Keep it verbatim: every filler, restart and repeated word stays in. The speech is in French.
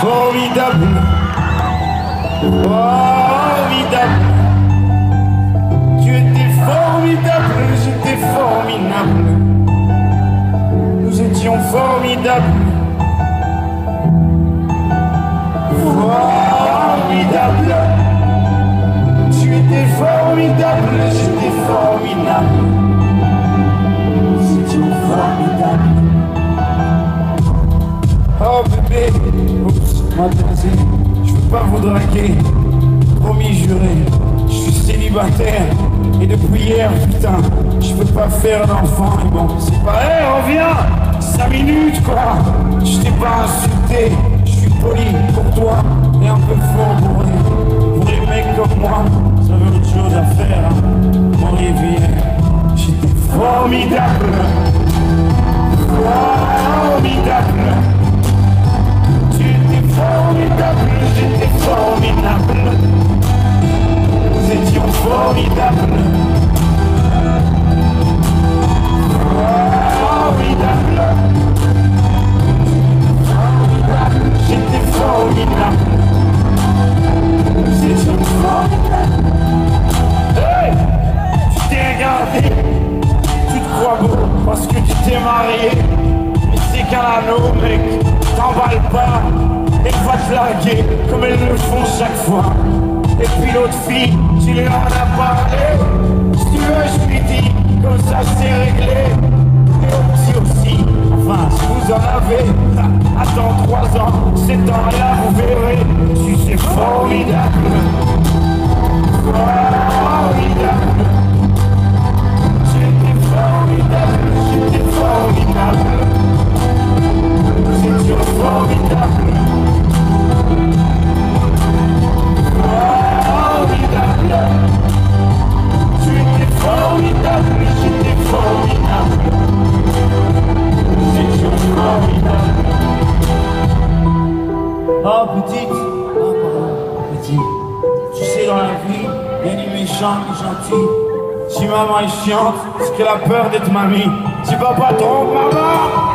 Formidable, formidable. Tu étais formidable, j'étais formidable. Nous étions formidables. Formidable. Tu étais formidable, j'étais formidable. Nous étions formidables. Oh bébé, oups, mademoiselle, je veux pas vous draguer. Promis juré, je suis célibataire. Et depuis hier, putain, je peux pas faire d'enfant. Et bon, c'est pas, hé, hey, reviens, cinq minutes quoi. Je t'ai pas insulté, je suis poli pour toi et un peu fort bourré. Pour les mecs comme moi, ça veut autre chose à faire, hein. Mon rivière, j'étais formidable. Formidable. Tu étais formidable, j'étais formidable. Nous étions formidables. Formidable. Formidable, j'étais formidable. Nous étions formidables. Hey! Tu t'es regardé, tu te crois beau parce que tu t'es marié. Mais c'est qu'un anneau, mec, t'emballes pas. Elle va te larguer comme elles le font chaque fois. Et puis l'autre fille, tu lui en as parlé. Si tu veux, je lui dis, comme ça c'est réglé. Et aussi aussi, enfin, si vous en avez, attends trois ans, sept ans, et là vous verrez, si c'est formidable. Formidable. J'étais formidable, j'étais formidable. Nous étions formidables. Formidable. Tu étais formidable, j'étais formidable. Nous étions formidables. Oh petite, oh pardon, petit. Tu sais dans la vie, il y a ni méchant ni gentil. Si maman est chiante, c'est qu'elle a peur d'être mamie. Si papa trompe maman,